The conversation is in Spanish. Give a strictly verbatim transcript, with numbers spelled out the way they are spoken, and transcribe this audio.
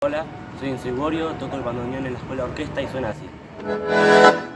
Hola, soy Enzo Iborio, toco el bandoneón en la escuela de orquesta y suena así.